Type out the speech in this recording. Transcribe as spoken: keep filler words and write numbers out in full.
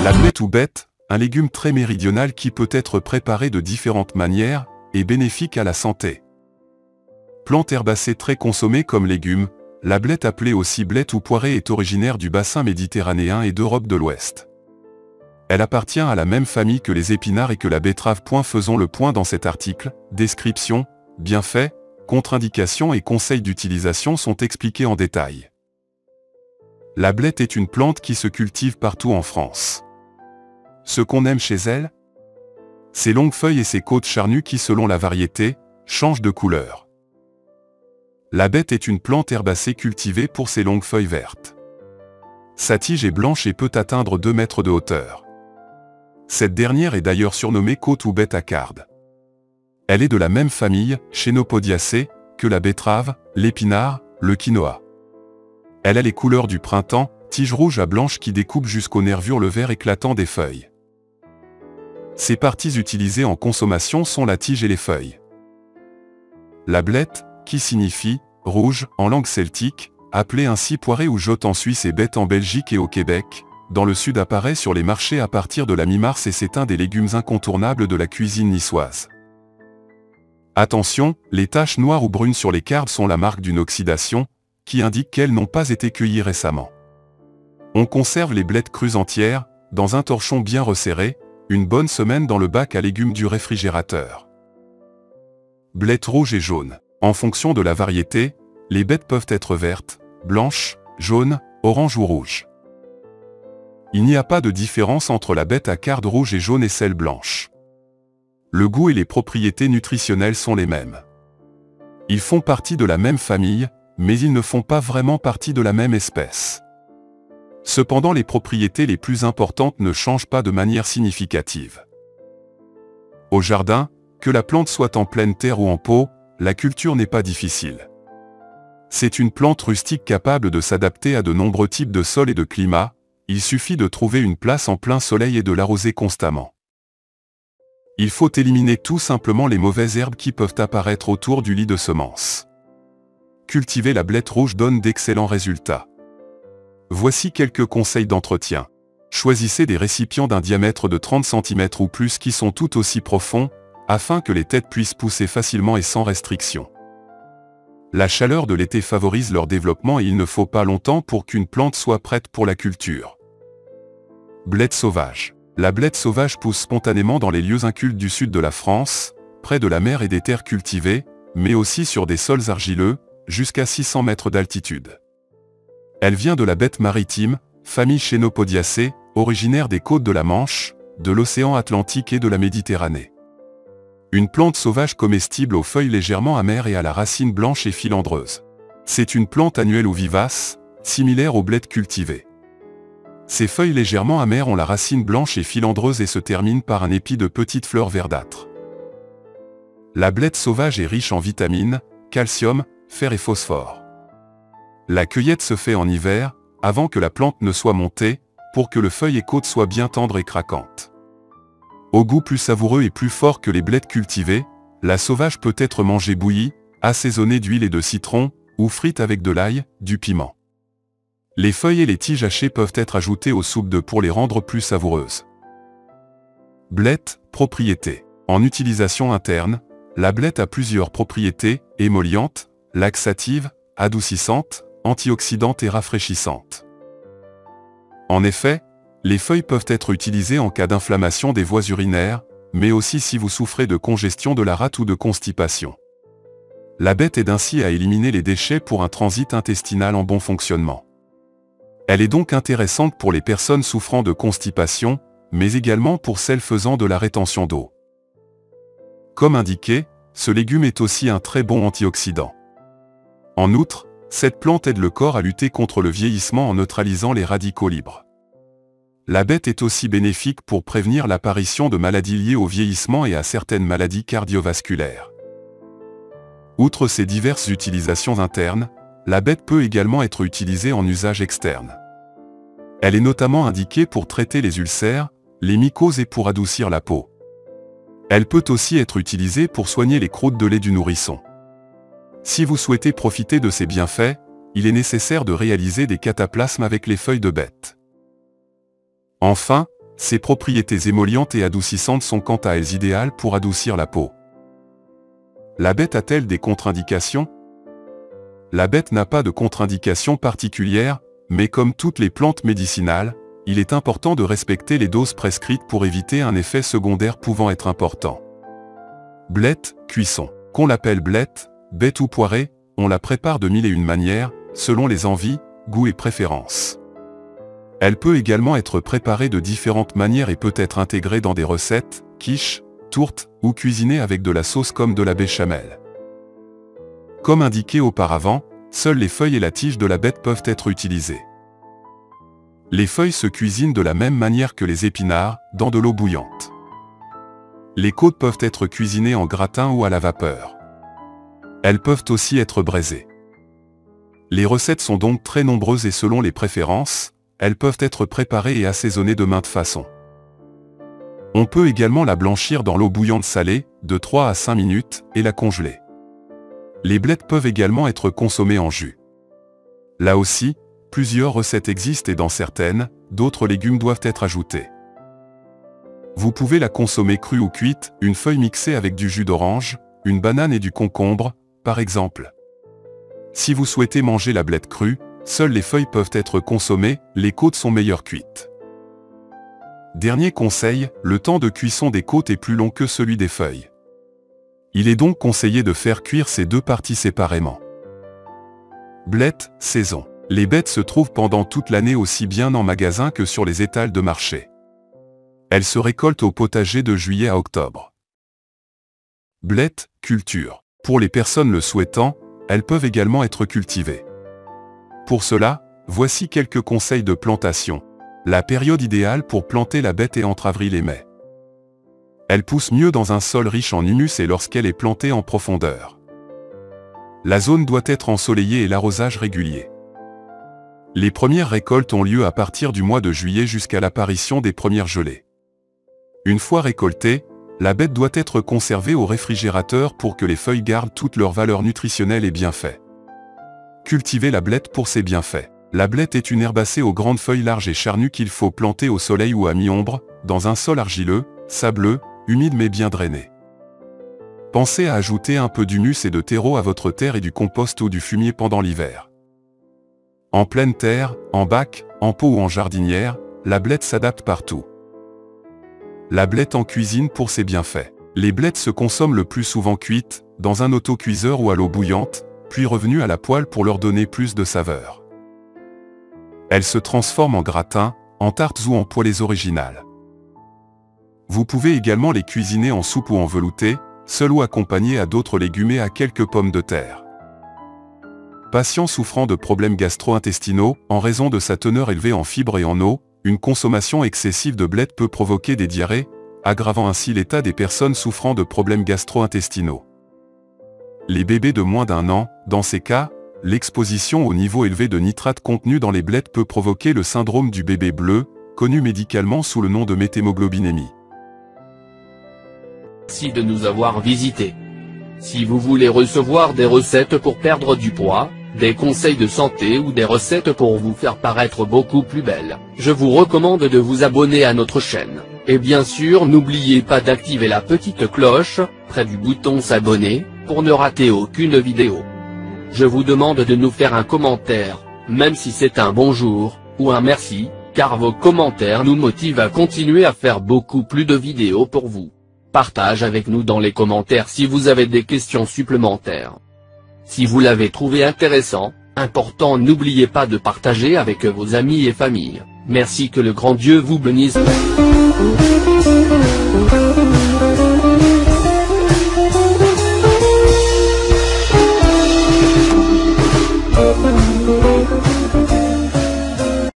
La blette ou bette, un légume très méridional qui peut être préparé de différentes manières, et bénéfique à la santé. Plante herbacée très consommée comme légume, la blette appelée aussi blette ou poirée est originaire du bassin méditerranéen et d'Europe de l'Ouest. Elle appartient à la même famille que les épinards et que la betterave. Faisons le point dans cet article. Description, bienfaits, contre-indications et conseils d'utilisation sont expliqués en détail. La blette est une plante qui se cultive partout en France. Ce qu'on aime chez elle, ses longues feuilles et ses côtes charnues qui, selon la variété, changent de couleur. La bette est une plante herbacée cultivée pour ses longues feuilles vertes. Sa tige est blanche et peut atteindre deux mètres de hauteur. Cette dernière est d'ailleurs surnommée côte ou bête à carde. Elle est de la même famille, Chenopodiaceae, que la betterave, l'épinard, le quinoa. Elle a les couleurs du printemps, tige rouge à blanche qui découpe jusqu'aux nervures le vert éclatant des feuilles. Ses parties utilisées en consommation sont la tige et les feuilles. La blette, qui signifie « rouge » en langue celtique, appelée ainsi poirée ou jotte en Suisse et bette en Belgique et au Québec, dans le sud apparaît sur les marchés à partir de la mi-mars et c'est un des légumes incontournables de la cuisine niçoise. Attention, les taches noires ou brunes sur les cardes sont la marque d'une oxydation, qui indique qu'elles n'ont pas été cueillies récemment. On conserve les blettes crues entières, dans un torchon bien resserré, une bonne semaine dans le bac à légumes du réfrigérateur. Blettes rouges et jaunes. En fonction de la variété, les bettes peuvent être vertes, blanches, jaunes, orange ou rouges. Il n'y a pas de différence entre la bette à carde rouge et jaune et celle blanche. Le goût et les propriétés nutritionnelles sont les mêmes. Ils font partie de la même famille, mais ils ne font pas vraiment partie de la même espèce. Cependant, les propriétés les plus importantes ne changent pas de manière significative. Au jardin, que la plante soit en pleine terre ou en pot, la culture n'est pas difficile. C'est une plante rustique capable de s'adapter à de nombreux types de sols et de climats, il suffit de trouver une place en plein soleil et de l'arroser constamment. Il faut éliminer tout simplement les mauvaises herbes qui peuvent apparaître autour du lit de semences. Cultiver la blette rouge donne d'excellents résultats. Voici quelques conseils d'entretien. Choisissez des récipients d'un diamètre de trente centimètres ou plus qui sont tout aussi profonds, afin que les têtes puissent pousser facilement et sans restriction. La chaleur de l'été favorise leur développement et il ne faut pas longtemps pour qu'une plante soit prête pour la culture. Blette sauvage. La blette sauvage pousse spontanément dans les lieux incultes du sud de la France, près de la mer et des terres cultivées, mais aussi sur des sols argileux, jusqu'à six cents mètres d'altitude. Elle vient de la bette maritime, famille Chenopodiaceae, originaire des côtes de la Manche, de l'océan Atlantique et de la Méditerranée. Une plante sauvage comestible aux feuilles légèrement amères et à la racine blanche et filandreuse. C'est une plante annuelle ou vivace, similaire aux blettes cultivées. Ses feuilles légèrement amères ont la racine blanche et filandreuse et se terminent par un épi de petites fleurs verdâtres. La blette sauvage est riche en vitamines, calcium, fer et phosphore. La cueillette se fait en hiver, avant que la plante ne soit montée, pour que le feuille et côte soient bien tendres et craquantes. Au goût plus savoureux et plus fort que les blettes cultivées, la sauvage peut être mangée bouillie, assaisonnée d'huile et de citron, ou frite avec de l'ail, du piment. Les feuilles et les tiges hachées peuvent être ajoutées aux soupes de pour les rendre plus savoureuses. Blette, propriétés. En utilisation interne, la blette a plusieurs propriétés, émollientes, laxatives, adoucissantes, antioxydantes et rafraîchissantes. En effet, les feuilles peuvent être utilisées en cas d'inflammation des voies urinaires, mais aussi si vous souffrez de congestion de la rate ou de constipation. La bette aide ainsi à éliminer les déchets pour un transit intestinal en bon fonctionnement. Elle est donc intéressante pour les personnes souffrant de constipation, mais également pour celles faisant de la rétention d'eau. Comme indiqué, ce légume est aussi un très bon antioxydant. En outre, cette plante aide le corps à lutter contre le vieillissement en neutralisant les radicaux libres. La bette est aussi bénéfique pour prévenir l'apparition de maladies liées au vieillissement et à certaines maladies cardiovasculaires. Outre ces diverses utilisations internes, la bette peut également être utilisée en usage externe. Elle est notamment indiquée pour traiter les ulcères, les mycoses et pour adoucir la peau. Elle peut aussi être utilisée pour soigner les croûtes de lait du nourrisson. Si vous souhaitez profiter de ces bienfaits, il est nécessaire de réaliser des cataplasmes avec les feuilles de bette. Enfin, Ses propriétés émollientes et adoucissantes sont quant à elles idéales pour adoucir la peau. La bête a-t-elle des contre-indications? La bête n'a pas de contre-indications particulières, mais comme toutes les plantes médicinales, il est important de respecter les doses prescrites pour éviter un effet secondaire pouvant être important. Blette, cuisson. Qu'on l'appelle blette, bête ou poirée, on la prépare de mille et une manières, selon les envies, goûts et préférences. Elle peut également être préparée de différentes manières et peut être intégrée dans des recettes, quiches, tourtes, ou cuisinée avec de la sauce comme de la béchamel. Comme indiqué auparavant, seules les feuilles et la tige de la bête peuvent être utilisées. Les feuilles se cuisinent de la même manière que les épinards, dans de l'eau bouillante. Les côtes peuvent être cuisinées en gratin ou à la vapeur. Elles peuvent aussi être braisées. Les recettes sont donc très nombreuses et selon les préférences, elles peuvent être préparées et assaisonnées de maintes façons. On peut également la blanchir dans l'eau bouillante salée, de trois à cinq minutes, et la congeler. Les blettes peuvent également être consommées en jus. Là aussi, plusieurs recettes existent et dans certaines, d'autres légumes doivent être ajoutés. Vous pouvez la consommer crue ou cuite, une feuille mixée avec du jus d'orange, une banane et du concombre, par exemple. Si vous souhaitez manger la blette crue, seules les feuilles peuvent être consommées, les côtes sont meilleures cuites. Dernier conseil, le temps de cuisson des côtes est plus long que celui des feuilles. Il est donc conseillé de faire cuire ces deux parties séparément. Blette, saison. Les bêtes se trouvent pendant toute l'année aussi bien en magasin que sur les étals de marché. Elles se récoltent au potager de juillet à octobre. Blette, culture. Pour les personnes le souhaitant, elles peuvent également être cultivées. Pour cela, voici quelques conseils de plantation. La période idéale pour planter la bête est entre avril et mai. Elle pousse mieux dans un sol riche en humus et lorsqu'elle est plantée en profondeur. La zone doit être ensoleillée et l'arrosage régulier. Les premières récoltes ont lieu à partir du mois de juillet jusqu'à l'apparition des premières gelées. Une fois récoltée, la bête doit être conservée au réfrigérateur pour que les feuilles gardent toute leur valeur nutritionnelle et bienfaits. Cultiver la blette pour ses bienfaits. La blette est une herbacée aux grandes feuilles larges et charnues qu'il faut planter au soleil ou à mi-ombre, dans un sol argileux, sableux, humide mais bien drainé. Pensez à ajouter un peu d'humus et de terreau à votre terre et du compost ou du fumier pendant l'hiver. En pleine terre, en bac, en pot ou en jardinière, la blette s'adapte partout. La blette en cuisine pour ses bienfaits. Les blettes se consomment le plus souvent cuites, dans un autocuiseur ou à l'eau bouillante, puis revenues à la poêle pour leur donner plus de saveur. Elles se transforment en gratin, en tartes ou en poêlées originales. Vous pouvez également les cuisiner en soupe ou en velouté, seul ou accompagné à d'autres légumes et à quelques pommes de terre. Patients souffrant de problèmes gastro-intestinaux, en raison de sa teneur élevée en fibres et en eau, une consommation excessive de blette peut provoquer des diarrhées, aggravant ainsi l'état des personnes souffrant de problèmes gastro-intestinaux. Les bébés de moins d'un an, dans ces cas, l'exposition au niveau élevé de nitrate contenu dans les blettes peut provoquer le syndrome du bébé bleu, connu médicalement sous le nom de méthémoglobinémie. Merci de nous avoir visités. Si vous voulez recevoir des recettes pour perdre du poids, des conseils de santé ou des recettes pour vous faire paraître beaucoup plus belle, je vous recommande de vous abonner à notre chaîne. Et bien sûr n'oubliez pas d'activer la petite cloche, près du bouton s'abonner, pour ne rater aucune vidéo. Je vous demande de nous faire un commentaire, même si c'est un bonjour, ou un merci, car vos commentaires nous motivent à continuer à faire beaucoup plus de vidéos pour vous. Partage avec nous dans les commentaires si vous avez des questions supplémentaires. Si vous l'avez trouvé intéressant, important, n'oubliez pas de partager avec vos amis et familles. Merci, que le grand Dieu vous bénisse.